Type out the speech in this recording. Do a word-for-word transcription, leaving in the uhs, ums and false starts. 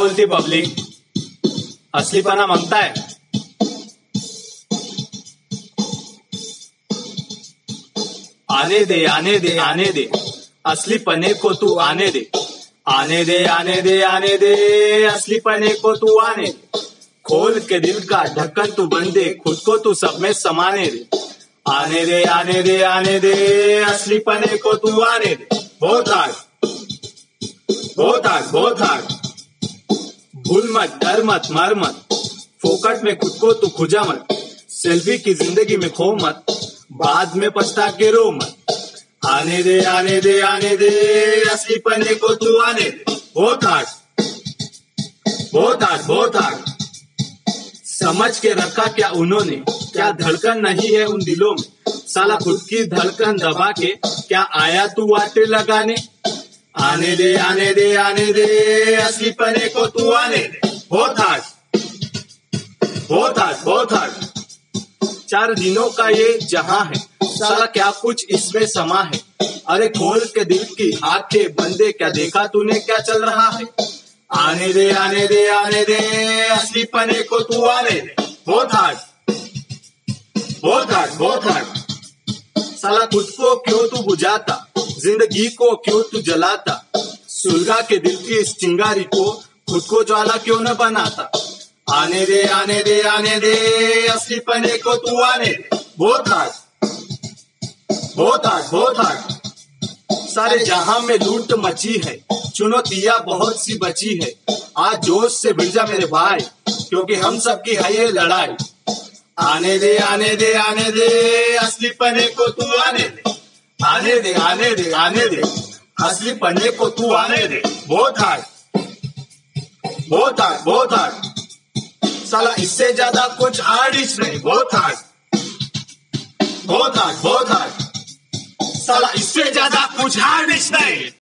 बोलती पब्लिक? असलीपना मांगताय? आने दे आने दे आने दे असलीपने को तू आने दे। आने दे आने दे आने दे असलीपने को तू आने दे। खोल के दिल का ढक्कन तू बन दे, खुद को तू सब में समाने दे। आने दे आने दे आने दे असलीपने को तू आने दे। बहुत हार्ड, बहुत हार्ड, बहुत हार्ड। भूल मत, डर मत, मर मत, फोकट में खुद को तू खुजा मत। सेल्फी की जिंदगी में खो मत, बाद में पछता के रो मत। आने दे आने दे आने दे असलीपने को तू आने दे। बहुत हार्ड, बहुत हार्ड, बहुत हार्ड। समझ के रखा क्या उन्होंने, क्या धड़कन नहीं है उन दिलों में। साला खुद की धड़कन दबा के क्या आया तू वाटे लगाने। आने दे आने दे आने दे असलीपने को तू आने दे। बहुत हार्ड, बहुत हार्ड, बहुत हार्ड। चार दिनों का ये जहां है, साला क्या कुछ इसमें समा है। अरे खोल के दिल की आंखें बंदे, क्या देखा तूने क्या चल रहा है। आने दे आने दे आने दे असलीपने को तू आने दे। बहुत हार्ड, बहुत हार्ड, बहुत हार्ड। साला खुद को क्यों तू बुझाता, जिंदगी को क्यों तू जलाता। सुलगा के दिल की इस चिंगारी को खुद को ज्वाला क्यों न बनाता। आने दे आने दे आने दे असलीपने को तू आने दे। बहुत हार्ड, बहुत हार्ड, बहुत हार्ड। सारे जहां में लूट मची है, चुनौतियां बहुत सी बची है। आज जोश से भिड़ जा मेरे भाई, क्योंकि हम सब की है ये लड़ाई। आने दे आने दे आने दे असलीपने को तू आने दे। आने दे आने दे आने दे असलीपने को तू आने दे। बहुत हार्ड, बहुत हार्ड, बहुत हार्ड। साला इससे ज्यादा कुछ हार्डिश नहीं। बहुत हार्ड, बहुत हार्ड, बहुत हार्ड। साला इससे ज्यादा कुछ हार्डिश नहीं।